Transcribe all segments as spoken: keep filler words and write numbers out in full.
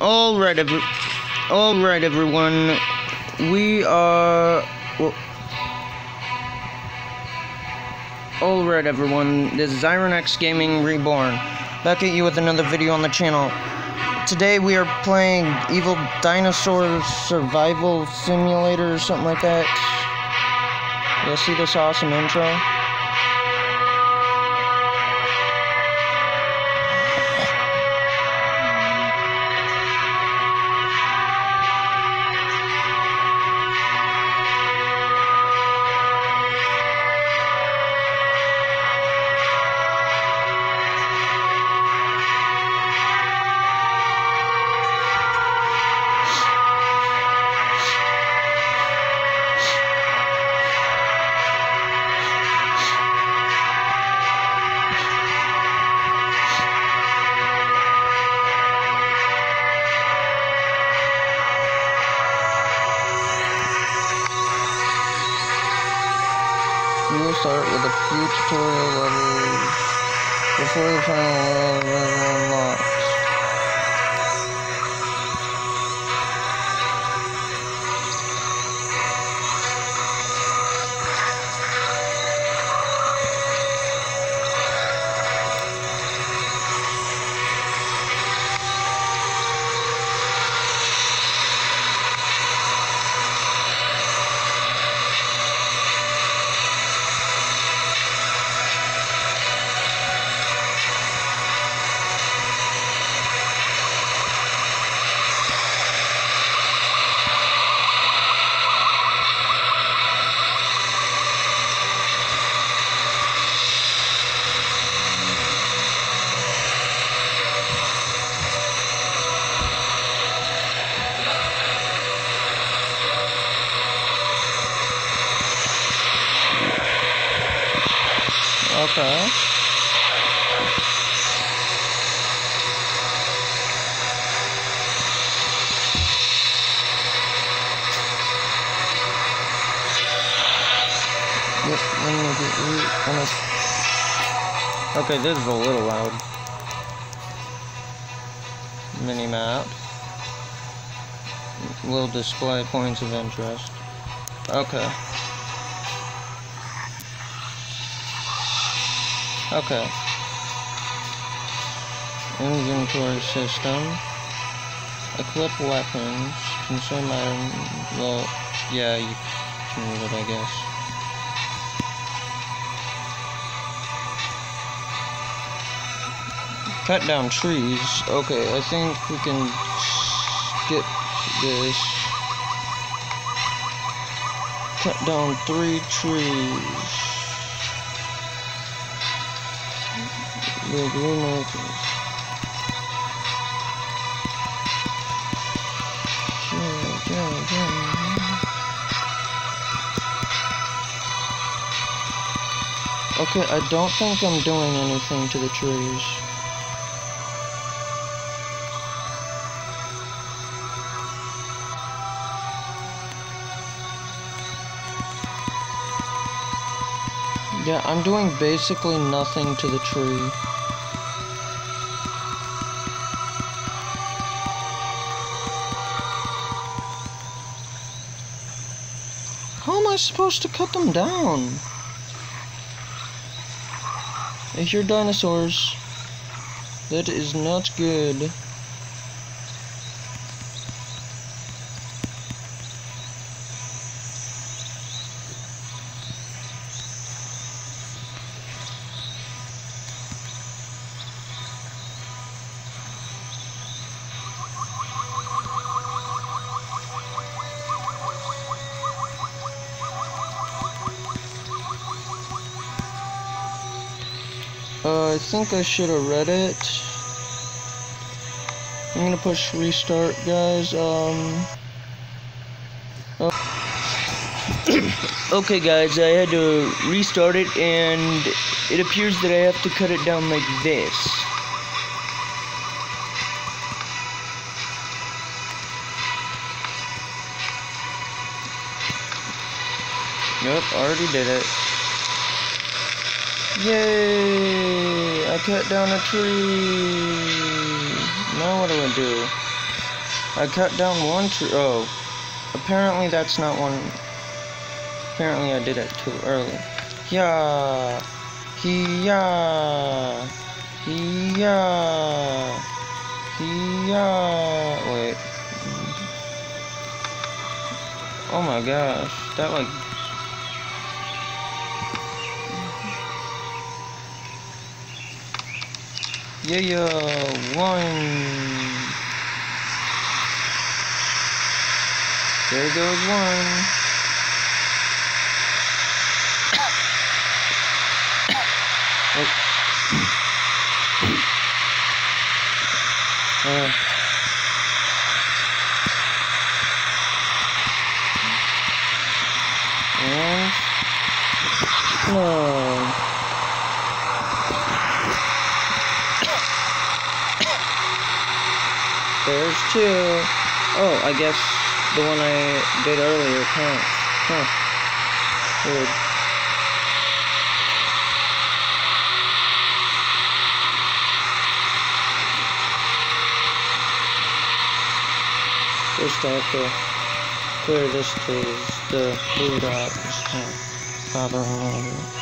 Alright, every Alright, everyone. We are... Well, Alright, everyone. This is Iron X Gaming Reborn. Back at you with another video on the channel. Today we are playing Evil Dinosaur Survival Simulator or something like that. You see this awesome intro? We will start with a few tutorial levels before the final level unlocks. Okay. Yep, when we get root, when it's... Okay, this is a little loud. Mini-map. Will display points of interest. Okay. Okay. Inventory system. Equip weapons. Consume items. Well, yeah, you can read it, I guess. Cut down trees. Okay, I think we can skip this. Cut down three trees. Big remakers. Okay, I don't think I'm doing anything to the trees. Yeah, I'm doing basically nothing to the tree. How am I supposed to cut them down? I hear dinosaurs. That is not good. Uh, I think I should have read it. I'm gonna push restart, guys. Um. Oh. Okay, guys, I had to restart it, and it appears that I have to cut it down like this. Yep, already did it. Yay! I cut down a tree. Now what do I do? I cut down one tree. Oh, apparently that's not one. Apparently I did it too early. Yeah, yeah, yeah, yeah. Wait. Oh my gosh, that like. Yeah, yeah, one. There goes one. Oh. Uh. And no. There's two. Oh, I guess the one I did earlier counts. Huh. Weird. First I have to clear this because the blue dot is kind of bothering me.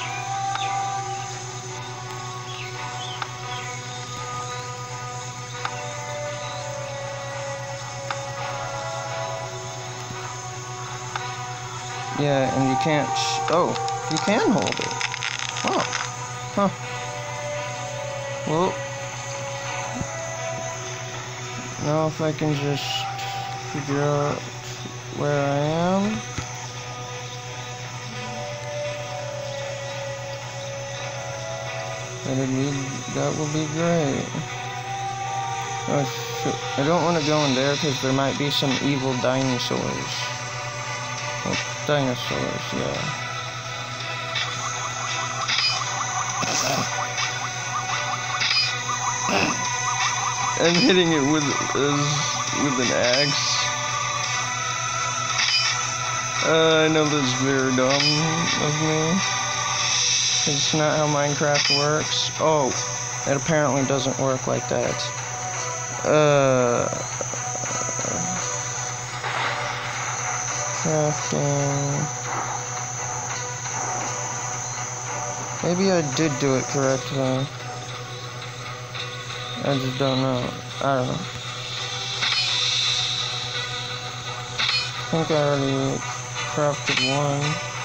Yeah, and you can't sh oh, you can hold it. Oh. Huh. Well, now if I can just figure out where I am. That'd be, that would be great. Oh, shit. I don't want to go in there because there might be some evil dinosaurs. Well, dinosaurs, yeah. I'm hitting it with uh, with an axe. Uh, I know that's very dumb of me. It's not how Minecraft works. Oh, it apparently doesn't work like that. Uh, crafting. Maybe I did do it correctly. I just don't know. I don't know. I think I already crafted one.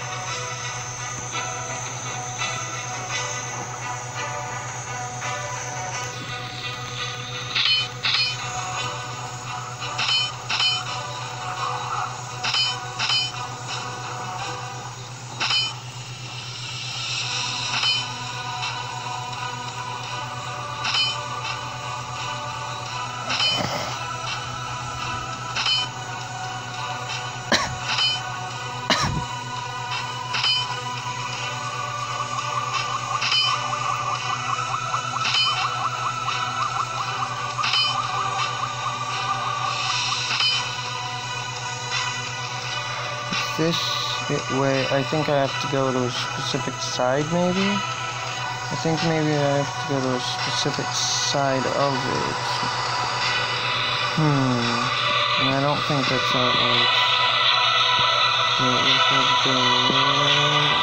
This way, I think I have to go to a specific side, maybe? I think maybe I have to go to a specific side of it. Hmm. And I don't think that's how it works. Wait, if I do it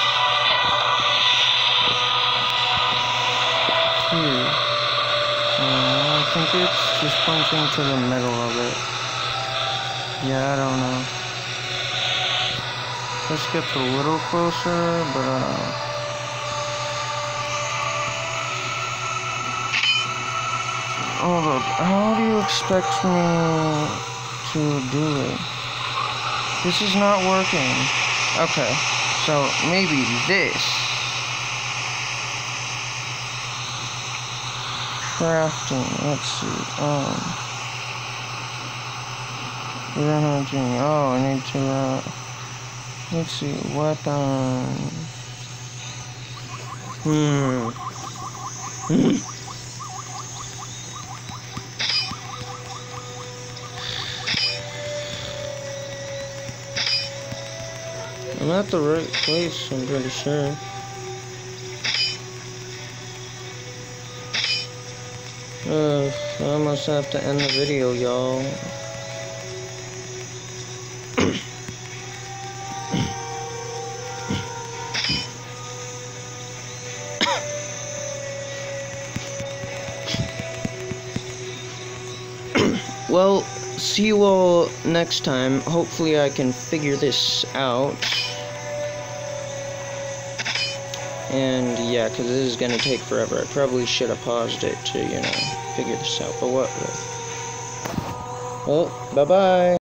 here. Uh, I think it's just pointing to the middle of it. Yeah, I don't know. This gets a little closer, but uh, hold up. How do you expect me to do it? This is not working. Okay, so maybe this. Crafting. Let's see. Um, we don't have to. Oh, I need to. Uh, Let's see, weapon. Hmm. Hmm. I'm at the right place, I'm pretty sure. Uh, I almost have to end the video, y'all. well, see you all next time. Hopefully I can figure this out. And yeah, because this is going to take forever. I probably should have paused it to, you know, figure this out. But what? Well, bye-bye.